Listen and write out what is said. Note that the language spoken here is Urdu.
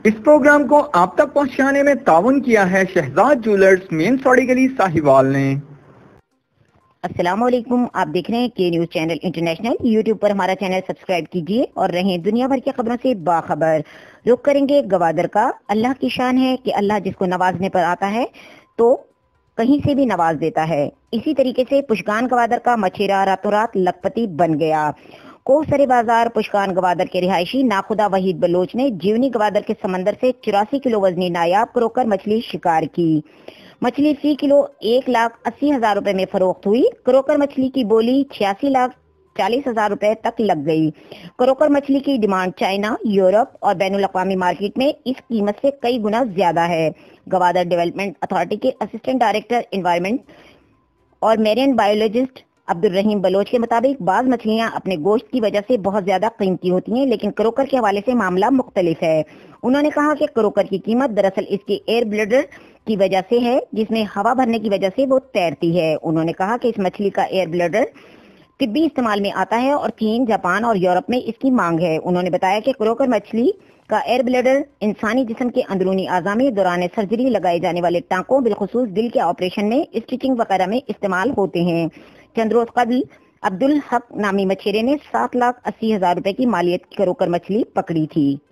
اس پروگرام کو آپ تک پہنچانے میں تعاون کیا ہے شہزاد جولرز، مین سوڑی گلی، ساہیوال نے۔ السلام علیکم، آپ دیکھ رہے ہیں کے نیوز چینل انٹرنیشنل۔ یوٹیوب پر ہمارا چینل سبسکرائب کیجئے اور رہیں دنیا بھر کی خبروں سے باخبر۔ رخ کریں گے گوادر کا۔ اللہ کی شان ہے کہ اللہ جس کو نوازنے پر آتا ہے تو کہیں سے بھی نواز دیتا ہے۔ اسی طریقے سے پشکان گوادر کا مچھیرا راتوں رات لکھپتی بن گیا۔ کوسرے بازار پشکان گوادر کے رہائشی ناخدا وحید بلوچ نے جیونی گوادر کے سمندر سے 84 کلو وزنی نایاب کروکر مچھلی شکار کی۔ مچھلی فی کلو 1,80,000 روپے میں فروخت ہوئی۔ کروکر مچھلی کی بولی 86,40,000 روپے تک لگ گئی۔ کروکر مچھلی کی ڈیمانڈ چائنا، یورپ اور بین الاقوامی مارکیٹ میں اس قیمت سے کئی گنا زیادہ ہے۔ گوادر ڈیولپمنٹ اتھارٹی کے اسسٹنٹ ڈائریکٹر انوائرمنٹ اور میرین بایولوجسٹ عبدالرحیم بلوچ کے مطابق بعض مچھلیاں اپنے گوشت کی وجہ سے بہت زیادہ قیمتی ہوتی ہیں، لیکن کروکر کے حوالے سے معاملہ مختلف ہے۔ انہوں نے کہا کہ کروکر کی قیمت دراصل اس کے ایئر بلیڈر کی وجہ سے ہے، جس میں ہوا بھرنے کی وجہ سے وہ تیرتی ہے۔ انہوں نے کہا کہ اس مچھلی کا ایئر بلیڈر طبی استعمال میں آتا ہے اور چین، جاپان اور یورپ میں اس کی مانگ ہے۔ انہوں نے بتایا کہ کروکر مچھلی کا ایئر بلیڈر انسانی جسم کے اندرونی اعضاء میں دوران سرجری لگائے جانے والے ٹانکوں، بالخصوص دل کے آپریشن میں، اسٹچنگ وغیرہ میں استعمال ہوتے ہیں۔ چند روز قبل عبدالحق نامی مچھیرے نے 7,80,000 روپے کی مالیت کی کروکر مچھلی پکڑی تھی۔